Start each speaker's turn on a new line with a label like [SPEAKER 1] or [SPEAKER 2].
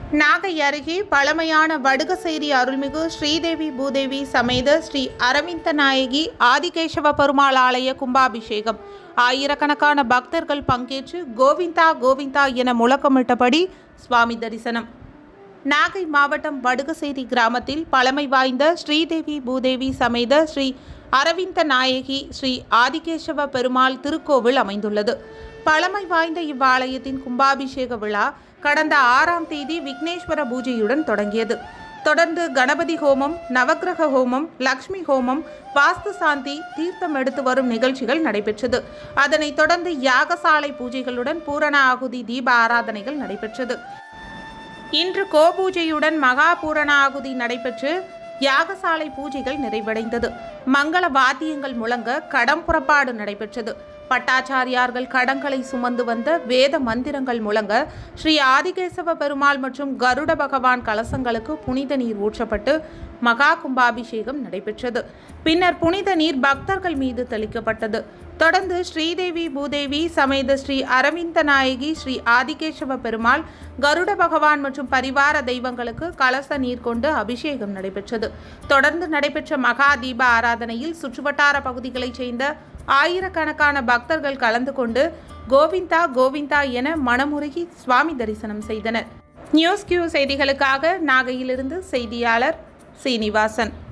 [SPEAKER 1] நாகை அருகே பழமையான வடுகசேரி அருள்மிகு ஸ்ரீதேவி பூதேவி சமேத ஸ்ரீ அரவிந்த நாயகி ஆதிகேசவ பெருமாள் ஆலய கும்பாபிஷேகம். ஆயிரக்கணக்கான பக்தர்கள் பங்கேற்று கோவிந்தா கோவிந்தா என முழக்கமிட்டபடி சுவாமி தரிசனம். நாகை மாவட்டம் வடுகசேரி கிராமத்தில் பழமை வாய்ந்த ஸ்ரீதேவி பூதேவி சமேத ஸ்ரீ அரவிந்த நாயகி ஸ்ரீ ஆதிகேசவ பெருமாள் திருக்கோவில் அமைந்துள்ளது. பழமை வாய்ந்த இவ்வாலயத்தின் கும்பாபிஷேக விழா கடந்த 6ஆம் தேதி விக்னேஸ்வர பூஜையுடன் தொடங்கியது. தொடர்ந்து கணபதி ஹோமம், நவக்கிரக ஹோமம், லக்ஷ்மி ஹோமம், வாஸ்து சாந்தி, தீர்த்தம் எடுத்து வரும் நிகழ்ச்சிகள் நடைபெற்றது. அதனைத் தொடர்ந்து யாகசாலை பூஜைகளுடன் பூரண ஆகுதி தீப ஆராதனைகள் நடைபெற்றது. இன்று கோபூஜையுடன் மகா பூரண ஆகுதி நடைபெற்று யாகசாலை பூஜைகள் நிறைவடைந்தது. மங்கள வாத்தியங்கள் முழங்க கடம் புறப்பாடு நடைபெற்றது. பட்டாச்சாரியார்கள் கடங்களை சுமந்து வந்த வேத மந்திரங்கள் முழங்க ஸ்ரீ ஆதிகேசவ பெருமாள் மற்றும் கருட பகவான் கலசங்களுக்கு புனித நீர் ஊற்றப்பட்டு மகா கும்பாபிஷேகம் நடைபெற்றது. பின்னர் புனித நீர் பக்தர்கள் மீது தெளிக்கப்பட்டது. தொடர்ந்து ஸ்ரீதேவி பூதேவி சமேத ஸ்ரீ அரவிந்த நாயகி ஸ்ரீ ஆதிகேசவ பெருமாள், கருட பகவான் மற்றும் பரிவார தெய்வங்களுக்கு கலச நீர் கொண்டு அபிஷேகம் நடைபெற்றது. தொடர்ந்து நடைபெற்ற மகா தீப ஆராதனையில் சுற்றுவட்டார பகுதிகளைச் சேர்ந்த ஆயிரக்கணக்கான பக்தர்கள் கலந்து கொண்டு கோவிந்தா கோவிந்தா என மனமுருகி சுவாமி தரிசனம் செய்தனர். நியூஸ் கியூ செய்திகளுக்காக நாகையிலிருந்து செய்தியாளர் சீனிவாசன்.